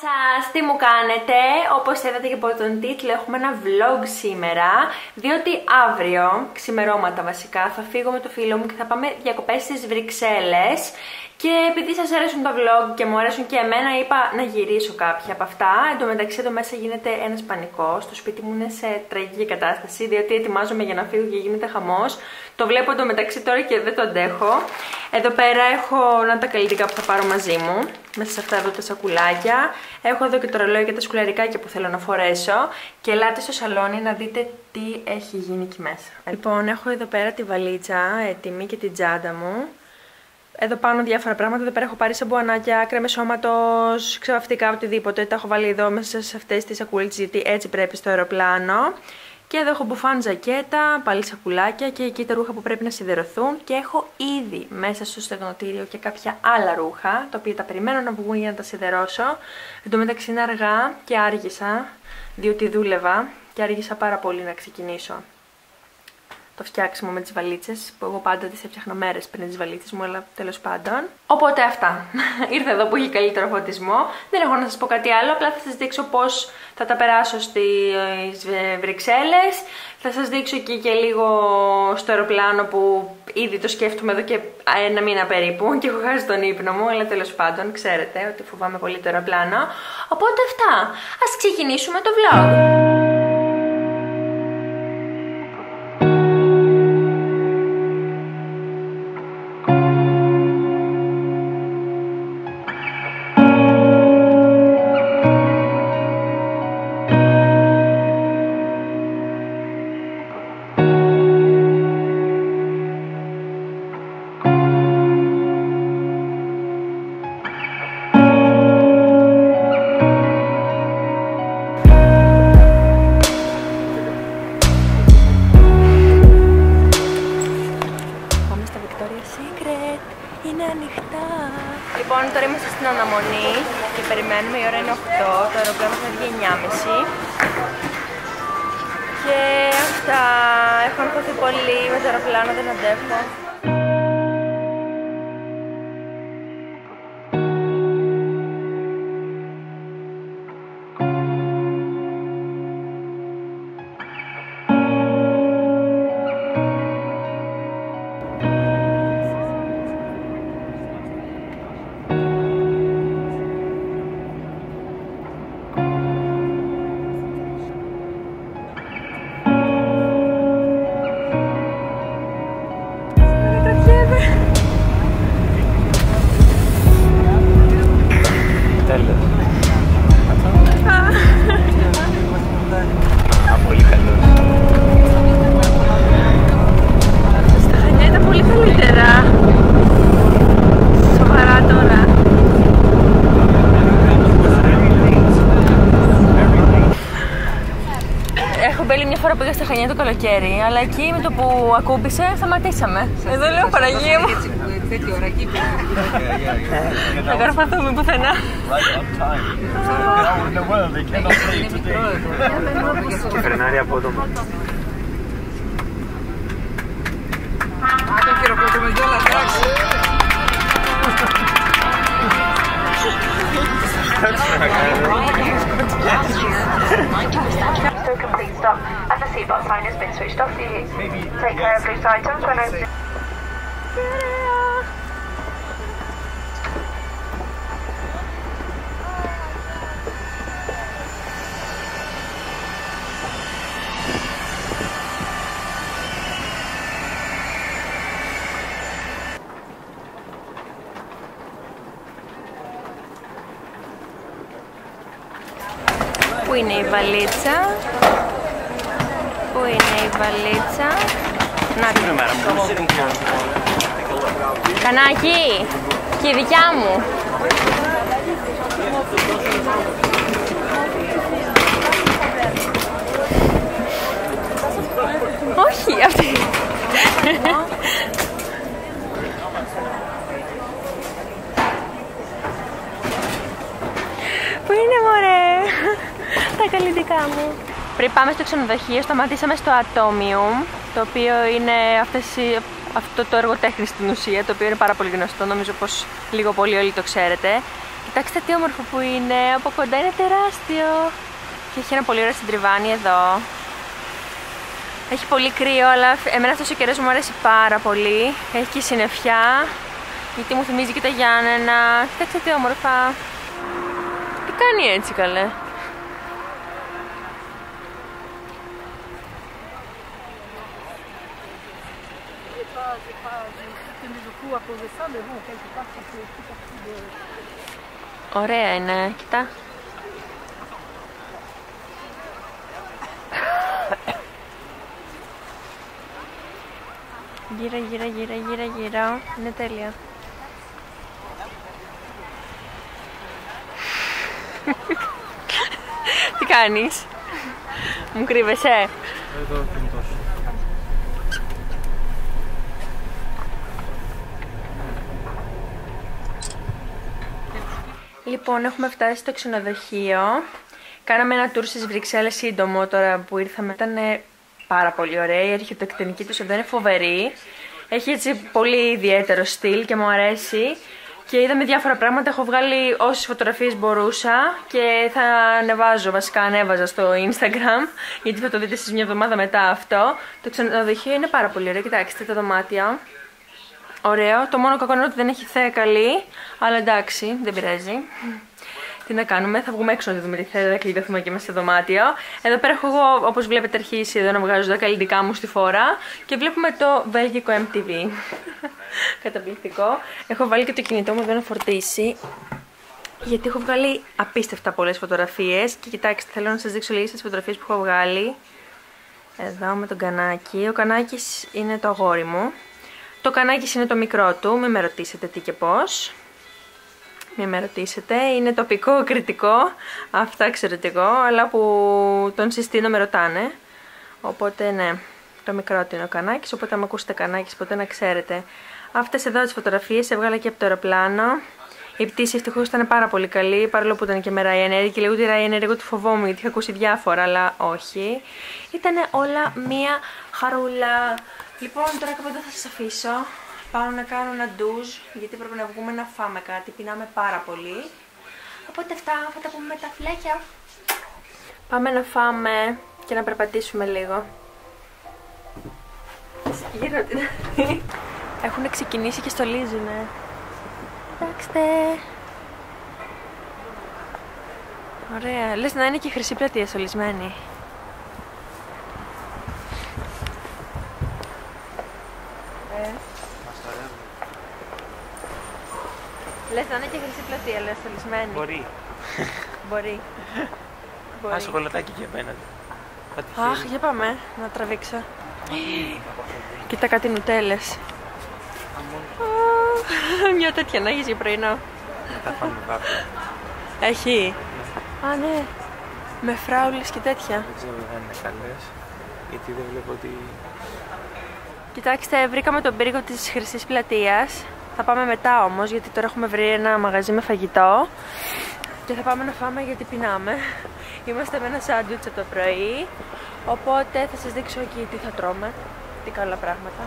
σας, τι μου κάνετε? Όπως είδατε και από τον τίτλο έχουμε ένα vlog σήμερα, διότι αύριο, ξημερώματα βασικά, θα φύγω με το φίλο μου και θα πάμε διακοπές στις Βρυξέλλες. Και επειδή σας αρέσουν τα vlog και μου αρέσουν και εμένα, είπα να γυρίσω κάποια από αυτά. Εν τω μεταξύ εδώ μέσα γίνεται ένας πανικός. Το σπίτι μου είναι σε τραγική κατάσταση, διότι ετοιμάζομαι για να φύγω και γίνεται χαμός. Το βλέπω εν τω μεταξύ τώρα και δεν το αντέχω. Εδώ πέρα έχω τα καλλιτικά που θα πάρω μαζί μου, μέσα σε αυτά εδώ τα σακουλάκια. Έχω εδώ και το ρολόι και τα σκουλαρικάκια που θέλω να φορέσω. Και ελάτε στο σαλόνι να δείτε τι έχει γίνει εκεί μέσα. Λοιπόν, έχω εδώ πέρα τη βαλίτσα έτοιμη και την τσάντα μου. Εδώ πάνω διάφορα πράγματα. Εδώ πέρα έχω πάρει σαμπουανάκια, κρέμες σώματος, ξεβαφτικά, οτιδήποτε. Τα έχω βάλει εδώ μέσα σε αυτές τις σακούλες, γιατί έτσι πρέπει στο αεροπλάνο. Και εδώ έχω μπουφάν ζακέτα, πάλι σακουλάκια και εκεί τα ρούχα που πρέπει να σιδερωθούν. Και έχω ήδη μέσα στο στεγνοτήριο και κάποια άλλα ρούχα, τα οποία τα περιμένω να βγουν για να τα σιδερώσω. Εν τω μεταξύ είναι αργά και άργησα, διότι δούλευα και άργησα πάρα πολύ να ξεκινήσω το φτιάξιμο με τις βαλίτσες, που εγώ πάντα τις έφτιαχνα μέρες πριν τις βαλίτσες μου, αλλά τέλος πάντων. Οπότε αυτά. Ήρθα εδώ που έχει καλύτερο φωτισμό. Δεν έχω να σας πω κάτι άλλο, απλά θα σας δείξω πώς θα τα περάσω στις Βρυξέλλες. Θα σας δείξω εκεί και λίγο στο αεροπλάνο που ήδη το σκέφτομαι εδώ και ένα μήνα περίπου και έχω χάσει τον ύπνο μου, αλλά τέλος πάντων ξέρετε ότι φοβάμαι πολύ το αεροπλάνο. Οπότε αυτά. Ας ξεκινήσουμε το vlog. Είναι ανοιχτά. Λοιπόν, τώρα είμαστε στην αναμονή και περιμένουμε, η ώρα είναι 8, το αεροπλάνο θα βγει 9.30. Και αυτά, έχω αγχωθεί πολύ με το αεροπλάνο, δεν αντέχω. Πολύ καλός. Στα Χανιά ήταν πολύ καλύτερα. Σοβαρά τώρα. Έχω μπέλει μια φορά που πήγα στα Χανιά το καλοκαίρι, αλλά εκεί με το που ακούμπησε σταματήσαμε. Εδώ λέω Παναγία μου. Θα καρφαθούμε πουθενά. Και φρενάρει απότομα. Το χειροκροτούμε κιόλας, εντάξει. So complete stop and the seatbelt sign has been switched off for you. Take care of loose items when opening. Πού είναι η βαλίτσα? Πού είναι η βαλίτσα? Να την Κανάκι, και η δικιά μου. Όχι, αυτή. Πού είναι μωρέ? Τα καλλιτικά μου. Πριν πάμε στο ξενοδοχείο, σταματήσαμε στο Atomium, το οποίο είναι αυτό το εργοτέχνη στην ουσία, το οποίο είναι πάρα πολύ γνωστό, νομίζω πως λίγο πολύ όλοι το ξέρετε. Κοιτάξτε τι όμορφο που είναι, από κοντά είναι τεράστιο. Και έχει ένα πολύ ωραίο συντριβάνι εδώ. Έχει πολύ κρύο, αλλά εμένα αυτός ο καιρός μου αρέσει πάρα πολύ. Έχει και συννεφιά, γιατί μου θυμίζει και τα Γιάννενα. Κοιτάξτε τι όμορφα. Τι κάνει έτσι καλέ. Ωραία είναι, κοιτά. Γύρα, γύρα, γύρα, γύρα, γύρα. Είναι τέλεια. Τι κάνεις? Μου κρύβεσαι? Εδώ κινητός. Λοιπόν, έχουμε φτάσει στο ξενοδοχείο. Κάναμε ένα tour στις Βρυξέλλες σύντομο τώρα που ήρθαμε. Ήταν πάρα πολύ ωραία. Η αρχιτεκτονική τους εδώ είναι φοβερή. Έχει έτσι πολύ ιδιαίτερο στυλ και μου αρέσει. Και είδαμε διάφορα πράγματα. Έχω βγάλει όσες φωτογραφίες μπορούσα και θα ανεβάζω, βασικά ανέβαζα στο Instagram, γιατί θα το δείτε εσείς μια εβδομάδα μετά αυτό. Το ξενοδοχείο είναι πάρα πολύ ωραίο. Κοιτάξτε τα δωμάτια. Ωραίο. Το μόνο κακό είναι ότι δεν έχει θέα καλή, αλλά εντάξει, δεν πειράζει. Τι να κάνουμε, θα βγούμε έξω να δούμε τη θέα, θα κλειδωθούμε και μέσα στο δωμάτιο. Εδώ πέρα έχω εγώ, όπως βλέπετε, αρχίσει εδώ να βγάζω τα καλλιτικά μου στη φόρα και βλέπουμε το βέλγικο MTV. Καταπληκτικό. Έχω βάλει και το κινητό μου εδώ να φορτίσει, γιατί έχω βγάλει απίστευτα πολλές φωτογραφίες. Και κοιτάξτε, θέλω να σας δείξω λίγες τις φωτογραφίες που έχω βγάλει. Εδώ με τον Κανάκη. Ο Κανάκης είναι το αγόρι μου. Το Κανάκης είναι το μικρό του, μην με ρωτήσετε τι και πώς. Μην με ρωτήσετε, είναι τοπικό, κριτικό, αυτά ξέρω κι εγώ, αλλά που τον συστήνω με ρωτάνε. Οπότε ναι, το μικρό του είναι ο Κανάκης, οπότε αν ακούσετε Κανάκης ποτέ να ξέρετε. Αυτές εδώ τις φωτογραφίες έβγαλα και από το αεροπλάνο. Η πτήση ευτυχώς ήταν πάρα πολύ καλή, παρόλο που ήταν και με Ryanair και λίγο τη Ryanair εγώ τη φοβόμουν γιατί είχα ακούσει διάφορα, αλλά όχι. Ήτανε όλα μία χαρούλα. Λοιπόν, τώρα κάπου εδώ θα σας αφήσω. Πάω να κάνω ένα ντουζ, γιατί πρέπει να βγούμε να φάμε κάτι, πεινάμε πάρα πολύ. Οπότε αυτά, θα τα πούμε μετά, φιλάκια. Πάμε να φάμε και να περπατήσουμε λίγο. Γύρω την. Έχουν ξεκινήσει και στολίζουνε. Κοιτάξτε. Ωραία, λες να είναι και η Χρυσή Πλατεία στολισμένη. Λες να είναι και Χρυσή Πλατεία, λες στολισμένη. Μπορεί. Μπορεί. Ένα σοκολατάκι για μένα. Αχ, για πάμε να τραβήξω. Κοίτα κάτι νουτέλες. Μια τέτοια να έχεις για πρωινό. Μετά φάμε βάφλα. Έχει. Α, ναι. Με φράουλες και τέτοια. Δεν ξέρω αν είναι καλές, γιατί δεν βλέπω ότι... Κοιτάξτε, βρήκαμε τον πύργο της Χρυσής Πλατείας. Θα πάμε μετά όμως, γιατί τώρα έχουμε βρει ένα μαγαζί με φαγητό. Και θα πάμε να φάμε γιατί πεινάμε. Είμαστε με ένα σάντουιτς από το πρωί. Οπότε θα σας δείξω εκεί τι θα τρώμε. Τι καλά πράγματα.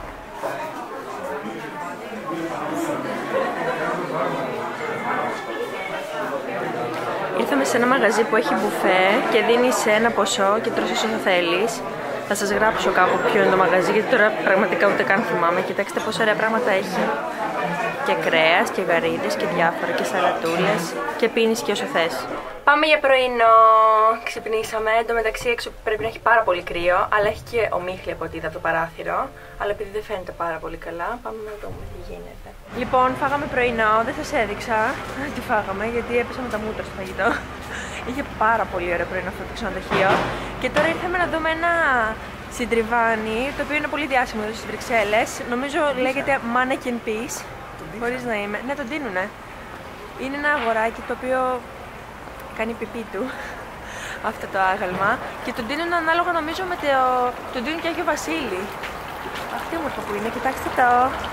Ήρθαμε σε ένα μαγαζί που έχει μπουφέ και δίνεις ένα ποσό και τρως όσο θέλεις. Θα σας γράψω κάπου ποιο είναι το μαγαζί, γιατί τώρα πραγματικά ούτε καν θυμάμαι. Κοιτάξτε πόσα ωραία πράγματα έχει. Και κρέας και γαρίδες και διάφορα και σαλατούλες και πίνεις και όσο θες. Πάμε για πρωινό. Ξυπνήσαμε. Εν τω μεταξύ έξω πρέπει να έχει πάρα πολύ κρύο, αλλά έχει και ομίχλη από ό,τι είδα από το παράθυρο. Αλλά επειδή δεν φαίνεται πάρα πολύ καλά, πάμε να δούμε τι γίνεται. Λοιπόν, φάγαμε πρωινό. Δεν σας έδειξα τι φάγαμε, γιατί έπεσα με τα μούτρα στο φαγητό. Είχε πάρα πολύ ωραίο πρωινό αυτό το ξενοδοχείο. Και τώρα ήρθαμε να δούμε ένα συντριβάνι, το οποίο είναι πολύ διάσημο εδώ στις Βρυξέλλες. Νομίζω λέγεται Mannequin Peace. Χωρίς να είμαι. Ναι, τον δίνουνε. Είναι ένα αγοράκι το οποίο κάνει πιπί του αυτό το άγαλμα και τον δίνουν ανάλογα νομίζω με το... τον δίνουν και Άγιο Βασίλη. Αυτή όμορφα που είναι, κοιτάξτε το.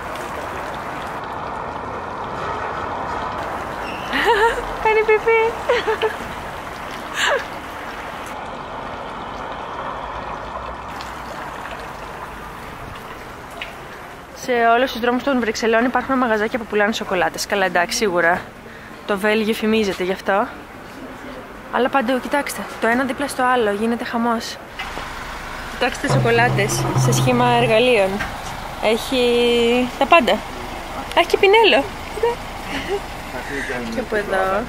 Κάνει πιπί. Σε όλους τους δρόμους των Βρυξελών υπάρχουν μαγαζάκια που πουλάνε σοκολάτες. Καλά, εντάξει, σίγουρα Το Βέλγιο φημίζεται γι' αυτό. Αλλά παντού, κοιτάξτε, το ένα δίπλα στο άλλο, γίνεται χαμός. Κοιτάξτε σοκολάτες σε σχήμα εργαλείων. Έχει τα πάντα. Έχει και πινέλο. Και από εδώ.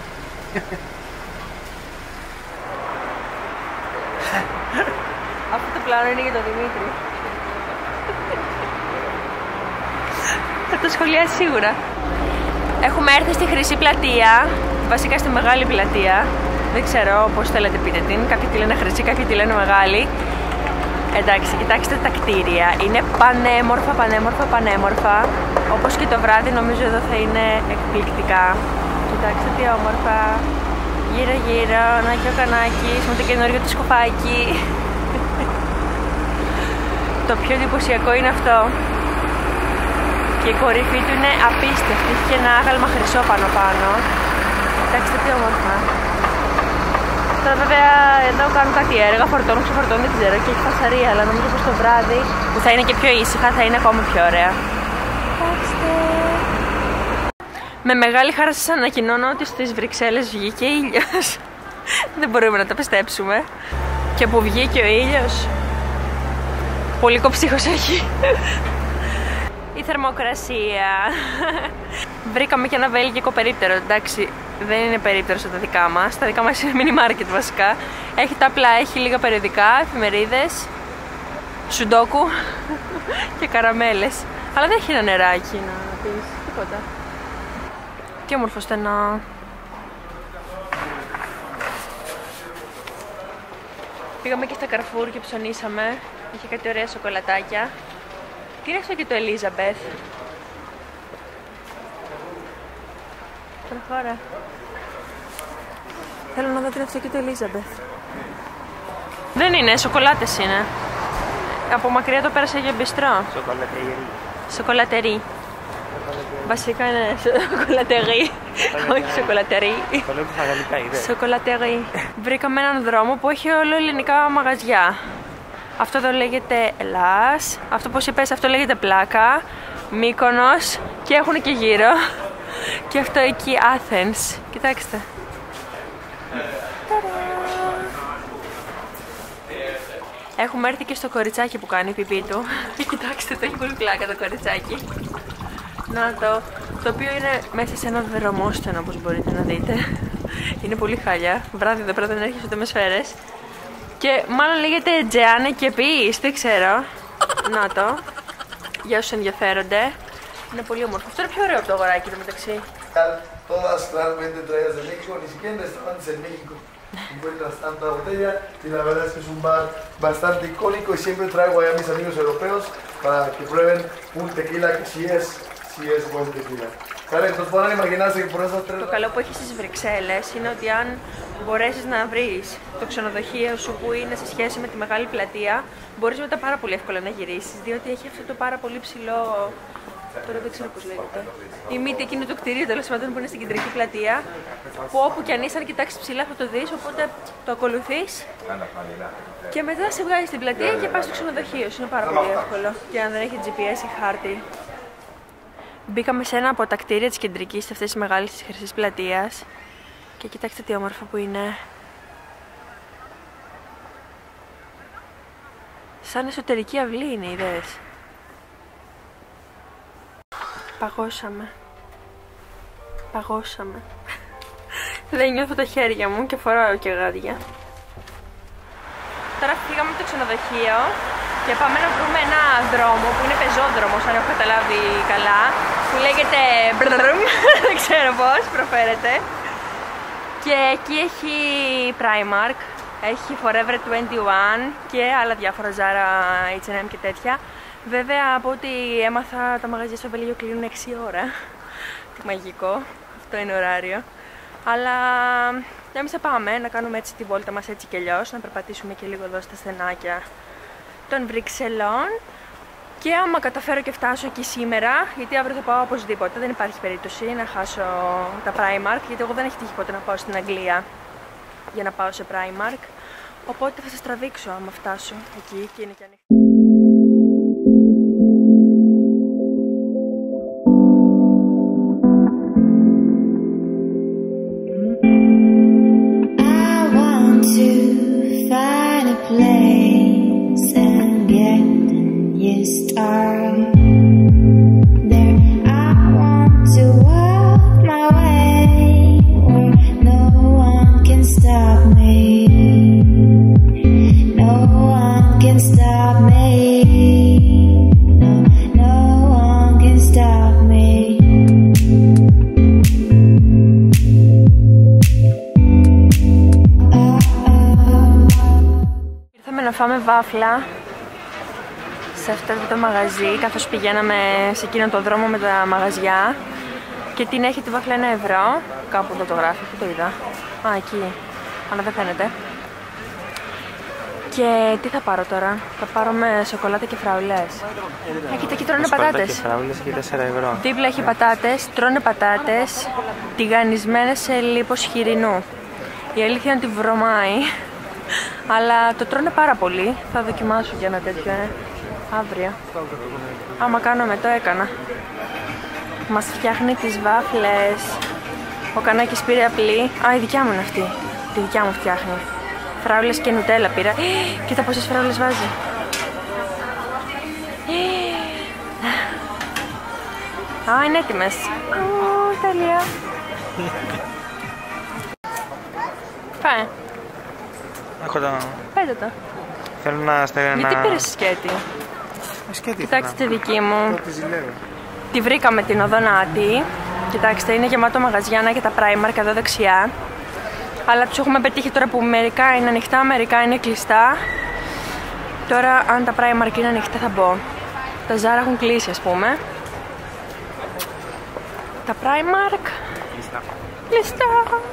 Αυτό το πλάνο είναι για τον Δημήτρη. Θα το σχολιάσει σίγουρα. Έχουμε έρθει στη Χρυσή Πλατεία, βασικά στη Μεγάλη Πλατεία. Δεν ξέρω πώς θέλετε πείτε την. Κάποιοι τη λένε Χρυσή, κάποιοι τη λένε Μεγάλη. Εντάξει, κοιτάξτε τα κτίρια. Είναι πανέμορφα, πανέμορφα, πανέμορφα. Όπως και το βράδυ νομίζω εδώ θα είναι εκπληκτικά. Κοιτάξτε τι όμορφα. Γύρω γύρω, να και ο Κανάκης με το καινούριο του σκουφάκι. Το πιο εντυπωσιακό είναι αυτό. Και η κορυφή του είναι απίστευτη. Έχει και ένα άγαλμα χρυσό πάνω. Κοιτάξτε τι όμορφα. Τώρα βέβαια εδώ κάνουν κάτι έργα, φορτώνουν, ξεφορτώνουν, δεν ξέρω, και έχει φασαρία, αλλά νομίζω πως το βράδυ που θα είναι και πιο ήσυχα θα είναι ακόμα πιο ωραία. Κοιτάξτε. Με μεγάλη χαρά σας ανακοινώνω ότι στις Βρυξέλλες βγήκε ήλιος. Δεν μπορούμε να τα πιστέψουμε. Και που βγήκε ο ήλιος, πολύ κοψίχος έχει. Η θερμοκρασία. Βρήκαμε και ένα βέλγικο περίπτερο, εντάξει. Δεν είναι περίπτερο στα δικά μας. Τα δικά μας είναι mini market βασικά. Έχει τα απλά, έχει λίγα περιοδικά, εφημερίδες, σουντόκου και καραμέλες. Αλλά δεν έχει ένα νεράκι να πεις, τίποτα. Τι όμορφο στενά. Πήγαμε και στα Καρφούρ και ψωνίσαμε. Είχε κάτι ωραία σοκολατάκια. Τι είναι αυτό και το Ελίζαμπεθ? Προχώρα. Θέλω να δω τι είναι αυτό και το Ελίζαμπεθ. Δεν είναι, σοκολάτες είναι. Από μακριά το πέρασα για μπιστρό. Σοκολατερί. Σοκολατερί. Βασικά είναι σοκολατερί. Όχι σοκολατερί. Το λέω στα γαλλικά, είδες. Σοκολατερί. Βρήκαμε έναν δρόμο που έχει όλο ελληνικά μαγαζιά. Αυτό εδώ λέγεται Ελλάς. Αυτό πως είπες, αυτό λέγεται Πλάκα. Μύκονος. Και έχουν και γύρω. Και αυτό εκεί Athens. Κοιτάξτε. Έχουμε έρθει και στο κοριτσάκι που κάνει πιπί του. Κοιτάξτε, το έχει πολύ πλάκα το κοριτσάκι. Να το οποίο είναι μέσα σε ένα δρομόστενο, όπως μπορείτε να δείτε. Είναι πολύ χάλια. Βράδυ εδώ πέρα δεν έρχεσαι ούτε με σφαίρες. Και μάλλον λέγεται Τζεάνε και Πις, δεν ξέρω. Να το. Για όσους ενδιαφέρονται. Είναι πολύ όμορφο. Αυτό είναι πιο ωραίο από το αγοράκι εδώ μεταξύ. Todas claramente traídas de México, ni siquiera en restaurantes en México encuentras tanta botella y la verdad es que es un bar bastante icónico y siempre traigo ahí a mis amigos europeos para que prueben un tequila que sí es buen tequila. Vale, entonces pueden imaginarse que por esas tres... Το καλό που έχει στις Βρυξέλλες είναι ότι αν μπορέσεις να βρεις το ξενοδοχείο σου που είναι σε σχέση με τη Μεγάλη Πλατεία, μπορείς μετά πάρα πολύ εύκολα να γυρίσεις, διότι έχει αυτό το πάρα πολύ ψηλό... Τώρα δεν ξέρω πώς λέγεται. Η μύτη εκείνη του κτηρίου, τέλος πάντων, που είναι στην κεντρική πλατεία. Που όπου κι αν είσαι, αν κοιτάξεις ψηλά θα το δεις. Οπότε το ακολουθείς. Και μετά σε βγάζει στην πλατεία και πας στο ξενοδοχείο. Είναι πάρα πολύ εύκολο. Και αν δεν έχει GPS ή χάρτη. Μπήκαμε σε ένα από τα κτίρια της κεντρικής, αυτές τις μεγάλες της Χρυσής Πλατείας. Και κοιτάξτε τι όμορφα που είναι. Σαν εσωτερική αυλή είναι, είδες. Παγώσαμε. Δεν νιώθω τα χέρια μου και φοράω και γάντια. Τώρα φύγαμε από το ξενοδοχείο και πάμε να βρούμε ένα δρόμο που είναι πεζόδρομος, αν έχω καταλάβει καλά, που λέγεται μπρρρρρμ, δεν ξέρω πώς προφέρεται. Και εκεί έχει Primark, έχει Forever 21 και άλλα διάφορα, Zara, H&M και τέτοια. Βέβαια, από ό,τι έμαθα, τα μαγαζιά στο Βέλγιο κλείνουν 6 ώρα. Τι μαγικό, αυτό είναι ωράριο. Αλλά εμείς θα πάμε να κάνουμε έτσι τη βόλτα μας έτσι και αλλιώς, να περπατήσουμε και λίγο εδώ στα στενάκια των Βρυξελών. Και άμα καταφέρω και φτάσω εκεί σήμερα, γιατί αύριο θα πάω οπωσδήποτε, δεν υπάρχει περίπτωση να χάσω τα Primark, γιατί εγώ δεν έχει τύχει ποτέ να πάω στην Αγγλία για να πάω σε Primark. Οπότε θα σας τραβήξω άμα φτάσω εκεί και είναι και ανοιχτό. φάμε βάφλα σε αυτό το μαγαζί, καθώς πηγαίναμε σε εκείνον τον δρόμο με τα μαγαζιά. Και την έχει τη βάφλα 1 ευρώ. Κάπου εδώ το γράφει, πού το είδα? Α, εκεί, αλλά δεν φαίνεται. Και τι θα πάρω τώρα? Θα πάρω με σοκολάτα και φραουλές. Κοίτα, εκεί τρώνε πατάτες. Και φραουλές και 4 ευρώ. Δίπλα έχει πατάτες, τρώνε πατάτες τηγανισμένες σε λίπος χοιρινού. Η αλήθεια είναι ότι βρωμάει, αλλά το τρώνε πάρα πολύ. Θα δοκιμάσω για ένα τέτοιο, αύριο. Άμα κάνω με το έκανα. Μας φτιάχνει τις βάφλες. Ο Κανάκης πήρε απλή. Α, η δικιά μου είναι αυτή. Τη δικιά μου φτιάχνει. Φράουλες και νουτέλα πήρα. Κοίτα πόσες φράουλες βάζει. Α, είναι έτοιμες. Τέλεια. Πάμε. Έχω το... Πέτε το. Θέλω να στέλνω ένα... Γιατί πήρες σκέτη? Σκέτη. Κοιτάξτε τη δική μου. Τη βρήκαμε την οδό Νάτη. Κοιτάξτε, είναι γεμάτο μαγαζιά και τα Primark εδώ δεξιά. Αλλά τους έχουμε πετύχει τώρα που μερικά είναι ανοιχτά, μερικά είναι κλειστά. Τώρα αν τα Primark είναι ανοιχτά θα μπω. Τα Zara έχουν κλείσει, ας πούμε. Τα Primark κλειστά.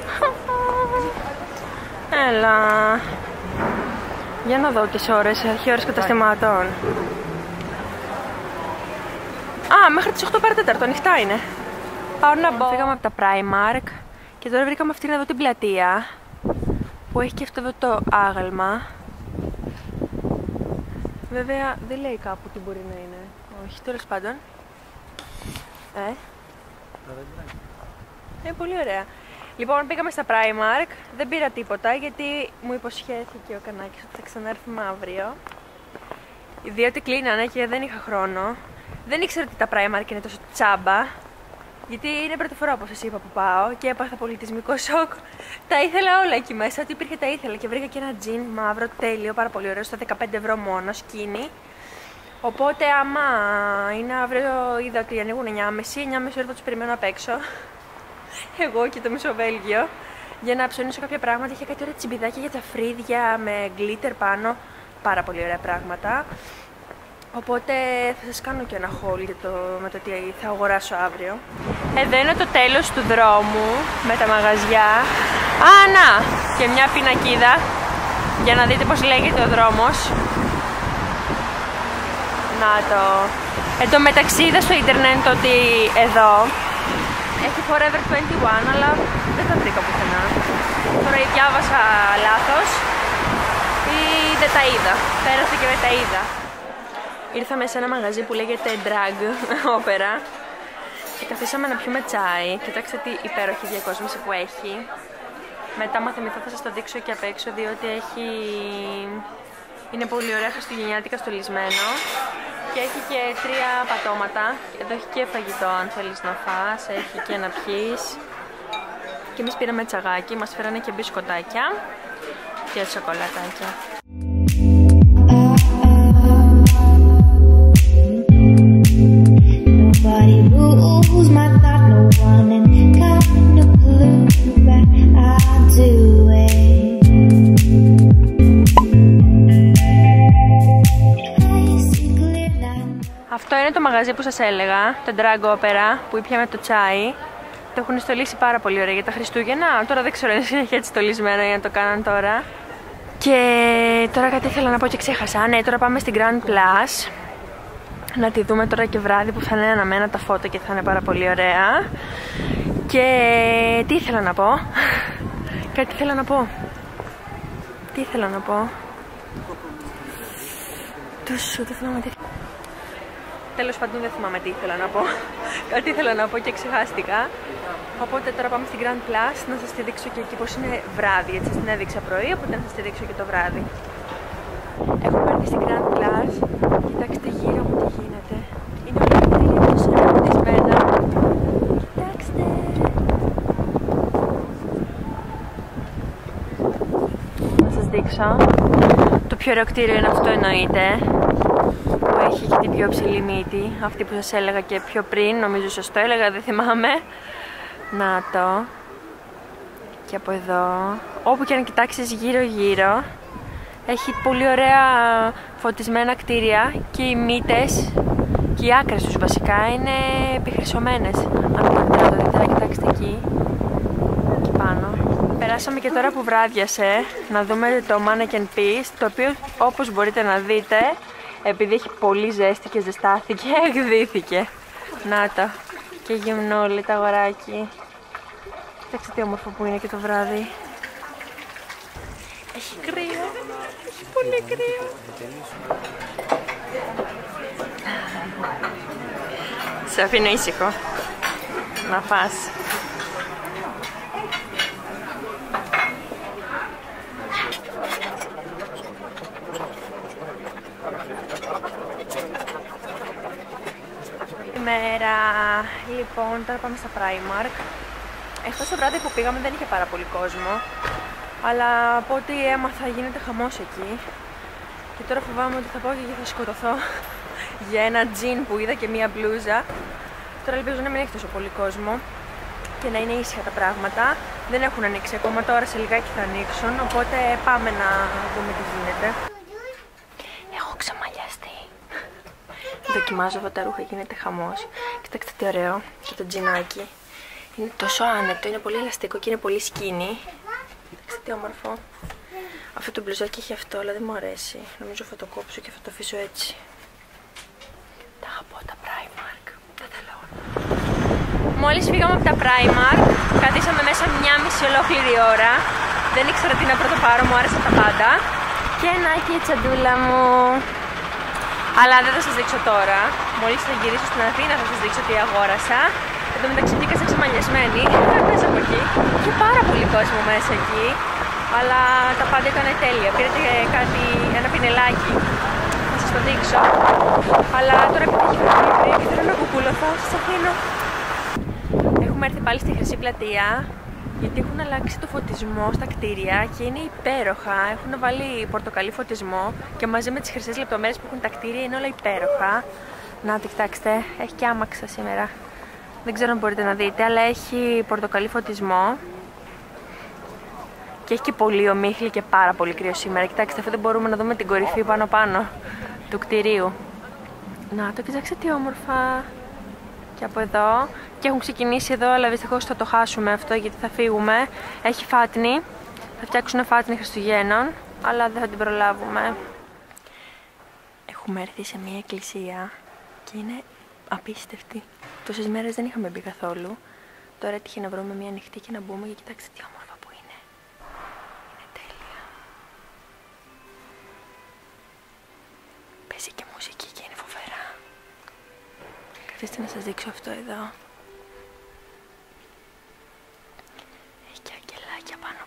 Έλα. Για να δω τις ώρες, αρχή ώρες καταστημάτων. Α, μέχρι τις 8 παρατέταρτο, ανοιχτά είναι. Πάω να μπω. Φύγαμε από τα Primark και τώρα βρήκαμε αυτήν εδώ την πλατεία που έχει και αυτό εδώ το άγαλμα. Βέβαια δεν λέει κάπου τι μπορεί να είναι. Όχι, τέλος πάντων. Πολύ ωραία. Λοιπόν, πήγαμε στα Primark, δεν πήρα τίποτα γιατί μου υποσχέθηκε ο Κανάκης ότι θα ξανάρθουμε αύριο. Διότι κλείνανε και δεν είχα χρόνο. Δεν ήξερα ότι τα Primark είναι τόσο τσάμπα. Γιατί είναι πρώτη φορά, όπως σας είπα, που πάω και έπαθα πολιτισμικό σοκ. Τα ήθελα όλα εκεί μέσα, ό,τι υπήρχε τα ήθελα. Και βρήκα και ένα τζιν μαύρο τέλειο, πάρα πολύ ωραίο, στα 15 ευρώ μόνο, σκίνη. Οπότε, άμα είναι αύριο, είδα ότι ανοίγουν 9.30 ώρα θα τους περιμένω απ' έξω. Εγώ και το Μισοβέλγιο. Για να ψωνίσω κάποια πράγματα. Είχε κάτι ωραία τσιμπιδάκια για τα φρύδια με γκλίτερ πάνω. Πάρα πολύ ωραία πράγματα. Οπότε θα σας κάνω και ένα haul για με το τι θα αγοράσω αύριο. Εδώ είναι το τέλος του δρόμου με τα μαγαζιά. Α, να! Και μια πινακίδα για να δείτε πως λέγεται ο δρόμος. Να το. Εν τω μεταξύ είδα στο ίντερνετ ότι εδώ έχει Forever 21, αλλά δεν τα βρήκα πουθενά. Τώρα διάβασα λάθος ή δεν τα είδα. Πέρασε και δεν τα είδα. Ήρθαμε σε ένα μαγαζί που λέγεται Drag Opera και καθίσαμε να πιούμε τσάι. Κοιτάξτε τι υπέροχη διακόσμηση που έχει. Μετά άμα θυμηθώ θα σας το δείξω και απ' έξω, διότι είναι πολύ ωραία χριστουγεννιάτικα στολισμένο. Και έχει και 3 πατώματα. Εδώ έχει και φαγητό αν θέλεις να φας, έχει και να πιείς. Και εμείς πήραμε τσαγάκι, μας φέρανε και μπισκοτάκια και σοκολατάκια. Αυτό είναι το μαγαζί που σας έλεγα, το Drag Opera, που ήπιαμε το τσάι. Το έχουν στολίσει πάρα πολύ ωραία για τα Χριστούγεννα. Τώρα δεν ξέρω αν είναι έτσι στολισμένο για να το κάναν τώρα. Και τώρα κάτι ήθελα να πω και ξέχασα. Ναι, τώρα πάμε στην Grand Place. Να τη δούμε τώρα και βράδυ που θα είναι αναμένα τα φώτα και θα είναι πάρα πολύ ωραία. Και τι ήθελα να πω. Κάτι ήθελα να πω. Τι ήθελα να πω. Δεν θυμάμαι τι. Τέλος πάντων δεν θυμάμαι τι ήθελα να πω. Κάτι ήθελα να πω και ξεχάστηκα. Οπότε τώρα πάμε στην Grand Place να σας τη δείξω και εκεί πως είναι βράδυ. Έτσι σας την έδειξα πρωί, οπότε να σας τη δείξω και το βράδυ. Έχουμε έρθει στην Grand Place. Κοιτάξτε γύρω μου τι γίνεται. Είναι όλα κτίρια τόσο ρωτισμένα. Κοιτάξτε. Να σας δείξω. Το πιο ωραίο κτίριο είναι αυτό, εννοείται. Που έχει και την πιο ψηλή μύτη. Αυτή που σας έλεγα και πιο πριν. Νομίζω σωστό έλεγα, δεν θυμάμαι. Να το. Και από εδώ. Όπου και αν κοιτάξεις γύρω γύρω Έχει πολύ ωραία φωτισμένα κτίρια και οι μύτες και οι άκρες τους βασικά είναι επιχρυσωμένες. Αν μπορείτε να το δείτε, κοιτάξτε εκεί και πάνω. Περάσαμε και τώρα που βράδιασε να δούμε το Mannequin Peace, το οποίο όπως μπορείτε να δείτε, επειδή έχει πολύ ζέστη και ζεστάθηκε, εκδύθηκε. Να το, και γυμνόλι το αγοράκι. Κοιτάξτε τι όμορφο που είναι και το βράδυ. Έχει κρύο, έχει πολύ κρύο. Σε αφήνω ήσυχο να φας. Καλημέρα. Λοιπόν, τώρα πάμε στα Primark. Εχθές το βράδυ που πήγαμε δεν είχε πάρα πολύ κόσμο, αλλά από ό,τι έμαθα γίνεται χαμός εκεί. Και τώρα φοβάμαι ότι θα πάω και θα σκοτωθώ για ένα τζιν που είδα και μία μπλούζα. Τώρα ελπίζω να μην έχει τόσο πολύ κόσμο και να είναι ήσυχα τα πράγματα. Δεν έχουν ανοίξει ακόμα, τώρα σε λιγάκι θα ανοίξουν, οπότε πάμε να δούμε τι γίνεται. Έχω ξεμαλιαστεί. Δοκιμάζω αυτά τα ρούχα, γίνεται χαμός. Κοιτάξτε τι ωραίο και το τζινάκι. Είναι τόσο άνετο, είναι πολύ ελαστικό και είναι πολύ σκίνι. Κοιτάξτε τι όμορφο. Αυτό το μπλουζάκι έχει αυτό, αλλά δεν μου αρέσει. Νομίζω θα το κόψω και θα το αφήσω έτσι. Τα αγαπώ τα Primark. Δεν θέλω. Μόλις φύγαμε από τα Primark, καθίσαμε μέσα μια μισή ολόκληρη ώρα. Δεν ήξερα τι να πρώτο πάρω, μου άρεσαν τα πάντα. Και να και η τσαντούλα μου. Αλλά δεν θα σας δείξω τώρα. Μόλις θα γυρίσω στην Αθήνα θα σας δείξω τι αγόρασα. Εν τω μεταξύ βγήκα ξεμαλιασμένη. Μέσα από εκεί. Είχε πάρα πολύ κόσμο μέσα εκεί. Αλλά τα πάντα ήταν τέλεια. Πήρατε κάτι, ένα πινελάκι. Θα σας το δείξω. Αλλά τώρα επειδή έχει πολύ κρύο και θέλω να κουκουλωθώ, σας αφήνω. Έχουμε έρθει πάλι στη Χρυσή Πλατεία. Γιατί έχουν αλλάξει το φωτισμό στα κτίρια και είναι υπέροχα. Έχουν βάλει πορτοκαλί φωτισμό και μαζί με τις χρυσές λεπτομέρειες που έχουν τα κτίρια είναι όλα υπέροχα. Να τη κοιτάξτε, έχει και άμαξα σήμερα. Δεν ξέρω αν μπορείτε να δείτε, αλλά έχει πορτοκαλί φωτισμό. Και έχει και πολύ ομίχλη και πάρα πολύ κρύο σήμερα. Κοιτάξτε, αυτό δεν μπορούμε να δούμε την κορυφή πάνω του κτηρίου. Να το κοιτάξτε τι όμορφα. Και από εδώ. Και έχουν ξεκινήσει εδώ, αλλά δυστυχώς θα το χάσουμε αυτό γιατί θα φύγουμε. Έχει φάτνη. Θα φτιάξουν φάτνη Χριστουγέννων, αλλά δεν θα την προλάβουμε. Έχουμε έρθει σε μια εκκλησία και είναι απίστευτη. Τόσες μέρες δεν είχαμε μπει καθόλου. Τώρα έτυχε να βρούμε μια ανοιχτή και να μπούμε και κοιτάξτε τι όμορφα που είναι. Είναι τέλεια. Παίζει και μουσική και είναι φοβερά. Καθίστε να σας δείξω αυτό εδώ. Έχει και αγγελάκια πάνω.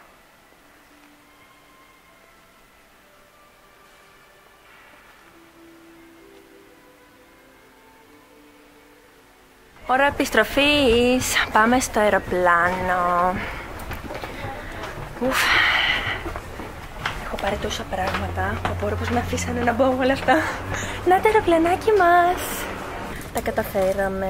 Ώρα επιστροφής. Πάμε στο αεροπλάνο. Ουφ. Έχω πάρει τόσα πράγματα. Απορώ πως με αφήσανε να μπω όλα αυτά. Να το αεροπλανάκι μας. Τα καταφέραμε.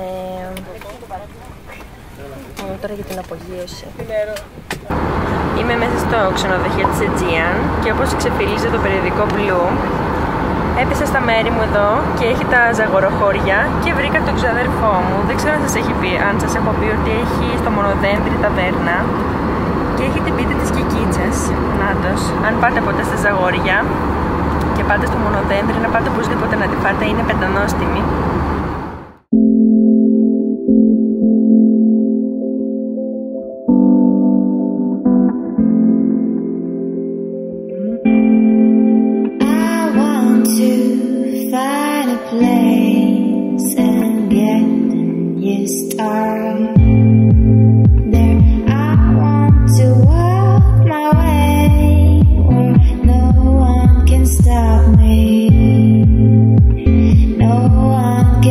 Τώρα για την απογείωση. Είμαι μέσα στο ξενοδοχείο της Aegean και όπως ξεφυλίζει το περιοδικό Blue, έπεσα στα μέρη μου εδώ και έχει τα ζαγοροχώρια και βρήκα τον ξαδερφό μου. Δεν ξέρω αν σας έχω πει ότι έχει στο Μονοδέντρι ταβέρνα και έχει την πίτα της Κικίτσας. Νάτος, αν πάτε ποτέ στα Ζαγόρια και πάτε στο Μονοδέντρι, να πάτε οπωσδήποτε να τη φάτε, είναι πεντανόστιμη. No one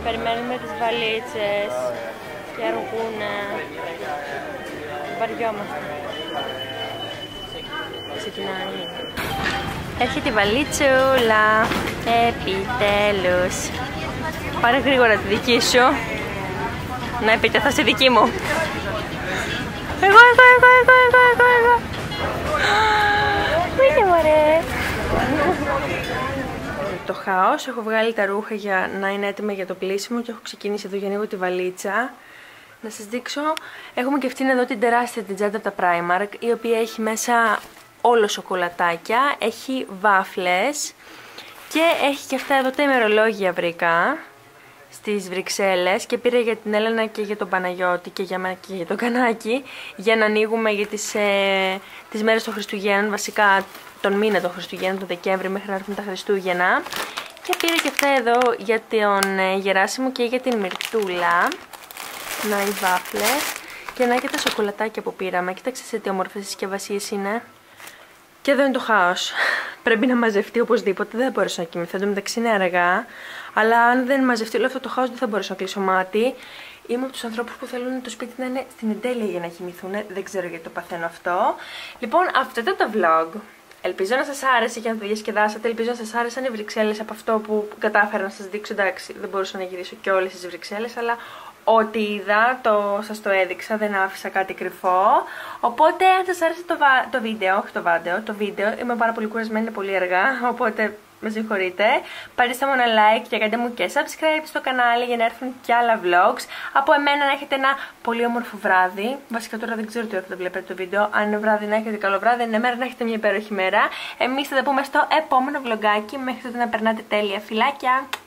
Περιμένουμε τις βαλίτσες και αργούνε. Βαριόμαστε. Ξεκινάει. Έρχεται η βαλίτσουλα. Επιτέλους. Πάρε γρήγορα τη δική σου. Να επιτεθώ στη δική μου. Εγώ. Μείνε μωρέ. Το χάος, έχω βγάλει τα ρούχα για να είναι έτοιμα για το πλήσιμο και έχω ξεκινήσει εδώ για να ανοίγω τη βαλίτσα. Να σας δείξω, έχουμε και αυτήν εδώ την τεράστια την τσάντα από τα Primark, η οποία έχει μέσα όλο σοκολατάκια, έχει βάφλες και έχει και αυτά εδώ τα ημερολόγια βρήκα στις Βρυξέλλες και πήρα για την Έλενα και για τον Παναγιώτη και για μένα και για τον Κανάκη για να ανοίγουμε για τις μέρες των Χριστουγέννων, βασικά τον μήνα των Χριστουγέννων, τον Δεκέμβρη μέχρι να έρθουν τα Χριστούγεννα. Και πήρα και αυτά εδώ για τον Γεράσιμο και για την Μυρτούλα. Να οι βάφλες και να και τα σοκολατάκια που πήραμε. Κοίταξε σε τι όμορφες συσκευασίες είναι. Και εδώ είναι το χάος. Πρέπει να μαζευτεί οπωσδήποτε. Δεν μπορούσα να κοιμηθώ. Εν τω μεταξύ είναι αργά. Αλλά αν δεν μαζευτεί όλο αυτό το χάος, δεν θα μπορούσα να κλείσω μάτι. Είμαι από τους ανθρώπους που θέλουν το σπίτι να είναι στην εντέλεια για να κοιμηθούν. Δεν ξέρω γιατί το παθαίνω αυτό. Λοιπόν, αυτό ήταν το vlog. Ελπίζω να σας άρεσε και να το διασκεδάσατε. Ελπίζω να σας άρεσαν οι Βρυξέλλες από αυτό που κατάφερα να σας δείξω. Εντάξει, δεν μπορούσα να γυρίσω και όλες τις Βρυξέλλες, αλλά ό,τι είδα σας το έδειξα, δεν άφησα κάτι κρυφό. Οπότε, αν σας άρεσε το βίντεο, όχι το βίντεο, είμαι πάρα πολύ κουρασμένη, είναι πολύ αργά, οπότε με συγχωρείτε. Πατήστε μου ένα like και κάντε μου και subscribe στο κανάλι για να έρθουν και άλλα vlogs. Από εμένα να έχετε ένα πολύ όμορφο βράδυ. Βασικά τώρα δεν ξέρω τι ώρα θα βλέπετε το βίντεο. Αν είναι βράδυ να έχετε καλό βράδυ, αν είναι μέρα να έχετε μια υπέροχη μέρα. Εμείς θα τα πούμε στο επόμενο vlogάκι. Μέχρι τότε να περνάτε τέλεια. Φιλάκια!